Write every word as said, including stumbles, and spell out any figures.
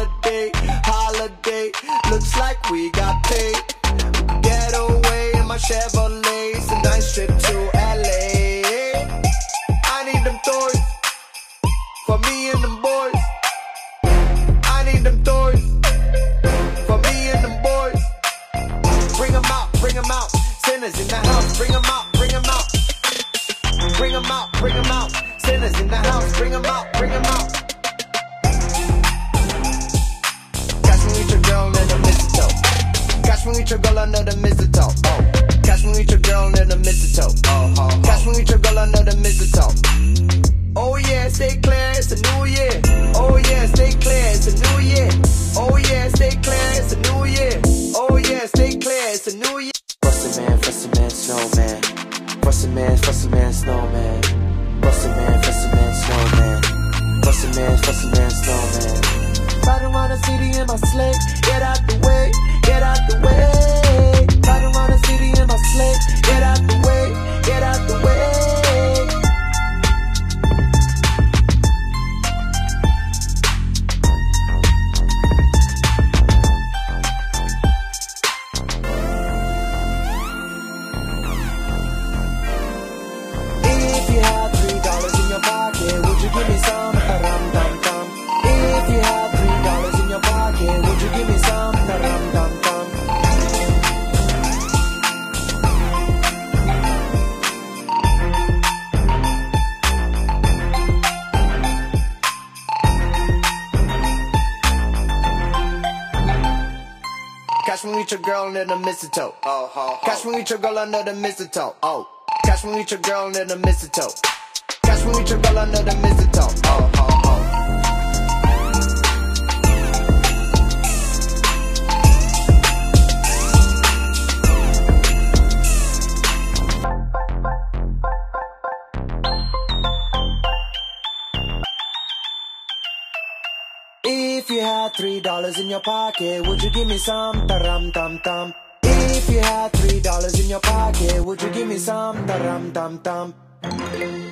holiday, holiday. Looks like we got paid. Get away in my Chevrolet, it's a nice trip to L A. I need them toys for me and them boys. I need them toys for me and them boys. Bring them out, bring them out. Sinners in the house, bring them out, bring them out. Bring them out, bring them out. Sinners in the house, bring them out, bring them out. Catch me with your girl under the mistletoe. Catch me with your girl under the mistletoe. Oh. Catch me with your girl under the mistletoe. Oh, oh, oh. Catch me with your girl under the mistletoe. Oh yeah, stay clear, it's a new year. Oh yeah, stay clear, it's a new year. Oh yeah, stay clear, it's a new year. Oh yeah, stay clear, it's a new year. Frosty man, frosty man, snowman. Frosty man, frosty man, snowman. Frosty man, frosty man, snowman. Frosty man, frosty man, snowman. Riding around the city in my sleigh. Get out the way, get out the way. Riding around the city in my sleigh. Get out the way, get out the way. If you had three dollars in your pocket, would you give me some? Rum dum dum. If you had three dollars in your pocket, would you give me some? Rum dum dum. Catch me with your girl under the mistletoe. Oh, oh, oh. Catch me with your girl under the mistletoe. Oh. Catch me with your girl under the mistletoe. Catch me with your girl under the mistletoe. Oh, oh, oh. If you had three dollars in your pocket, would you give me some? Rum dum dum. If you had three dollars in your pocket, would you give me some? Rum dum dum.